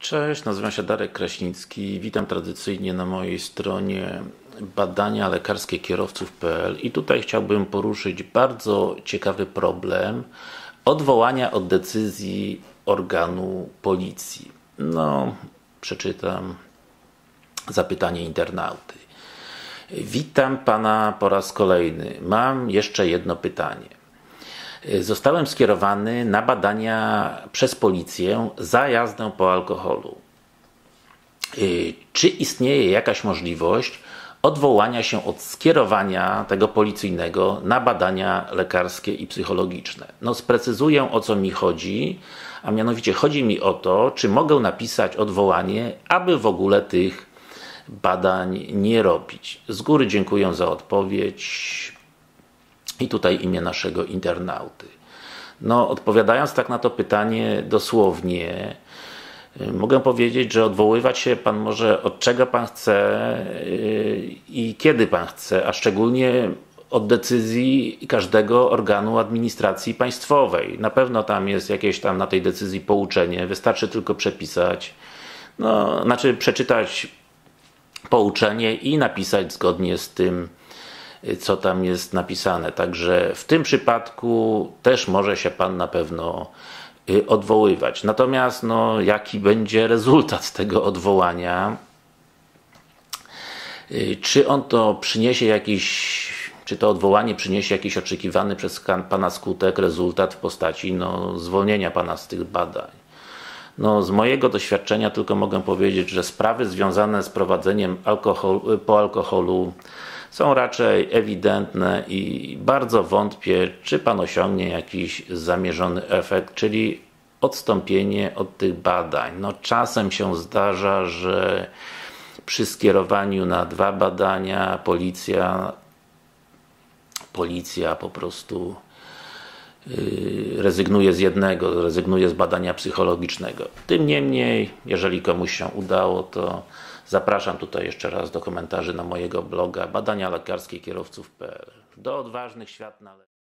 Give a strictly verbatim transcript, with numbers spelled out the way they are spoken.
Cześć, nazywam się Darek Kraśnicki. Witam tradycyjnie na mojej stronie badania lekarskie kierowców kropka p l i tutaj chciałbym poruszyć bardzo ciekawy problem odwołania od decyzji organu policji. No, przeczytam zapytanie internauty. Witam Pana po raz kolejny. Mam jeszcze jedno pytanie. Zostałem skierowany na badania przez policję za jazdę po alkoholu. Czy istnieje jakaś możliwość odwołania się od skierowania tego policyjnego na badania lekarskie i psychologiczne? No, sprecyzuję, o co mi chodzi, a mianowicie chodzi mi o to, czy mogę napisać odwołanie, aby w ogóle tych badań nie robić. Z góry dziękuję za odpowiedź. I tutaj imię naszego internauty. No, odpowiadając tak na to pytanie dosłownie, mogę powiedzieć, że odwoływać się Pan może od czego Pan chce i kiedy Pan chce, a szczególnie od decyzji każdego organu administracji państwowej. Na pewno tam jest jakieś tam na tej decyzji pouczenie, wystarczy tylko przepisać, no, znaczy przeczytać pouczenie i napisać zgodnie z tym, co tam jest napisane. Także w tym przypadku też może się Pan na pewno odwoływać. Natomiast no, jaki będzie rezultat tego odwołania? Czy on to przyniesie jakiś, czy to odwołanie przyniesie jakiś oczekiwany przez Pana skutek, rezultat w postaci no, zwolnienia Pana z tych badań? No, z mojego doświadczenia tylko mogę powiedzieć, że sprawy związane z prowadzeniem alkoholu, po alkoholu są raczej ewidentne i bardzo wątpię, czy Pan osiągnie jakiś zamierzony efekt, czyli odstąpienie od tych badań. No, czasem się zdarza, że przy skierowaniu na dwa badania policja policja po prostu yy, rezygnuje z jednego, rezygnuje z badania psychologicznego. Tym niemniej, jeżeli komuś się udało, to zapraszam tutaj jeszcze raz do komentarzy na mojego bloga badania lekarskie kierowców kropka p l. Do odważnych świat należy.